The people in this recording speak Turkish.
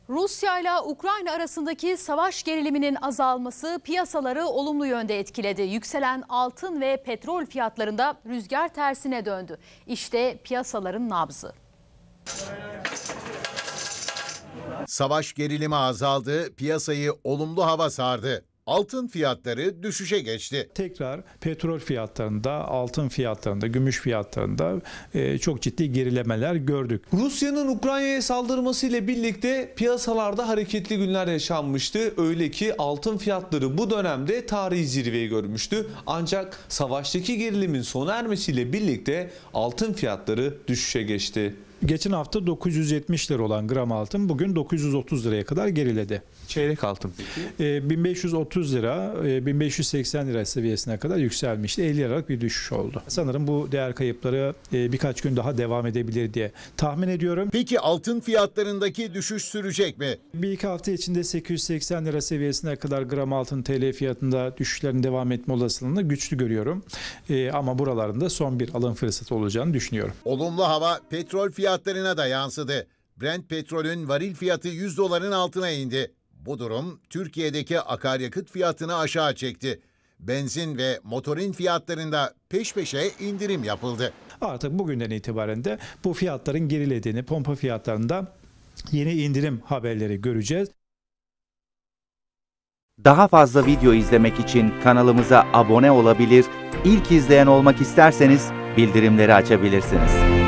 Rusya ile Ukrayna arasındaki savaş geriliminin azalması piyasaları olumlu yönde etkiledi. Yükselen altın ve petrol fiyatlarında rüzgar tersine döndü. İşte piyasaların nabzı. Savaş gerilimi azaldı, piyasayı olumlu hava sardı. Altın fiyatları düşüşe geçti. Tekrar petrol fiyatlarında, altın fiyatlarında, gümüş fiyatlarında çok ciddi gerilemeler gördük. Rusya'nın Ukrayna'ya saldırması ile birlikte piyasalarda hareketli günler yaşanmıştı. Öyle ki altın fiyatları bu dönemde tarihi zirveyi görmüştü. Ancak savaştaki gerilimin sona ermesiyle birlikte altın fiyatları düşüşe geçti. Geçen hafta 970 lira olan gram altın bugün 930 liraya kadar geriledi. Çeyrek altın peki? 1530 lira, 1580 lira seviyesine kadar yükselmişti. 50 liralık bir düşüş oldu. Sanırım bu değer kayıpları birkaç gün daha devam edebilir diye tahmin ediyorum. Peki altın fiyatlarındaki düşüş sürecek mi? Bir iki hafta içinde 880 lira seviyesine kadar gram altın TL fiyatında düşüşlerin devam etme olasılığını güçlü görüyorum. Ama buralarında son bir alım fırsatı olacağını düşünüyorum. Olumlu hava petrol fiyatlarına da yansıdı. Brent petrolün varil fiyatı 100 doların altına indi. Bu durum Türkiye'deki akaryakıt fiyatını aşağı çekti. Benzin ve motorin fiyatlarında peş peşe indirim yapıldı. Artık bugünden itibaren de bu fiyatların gerilediğini, pompa fiyatlarında yeni indirim haberleri göreceğiz. Daha fazla video izlemek için kanalımıza abone olabilir, ilk izleyen olmak isterseniz bildirimleri açabilirsiniz.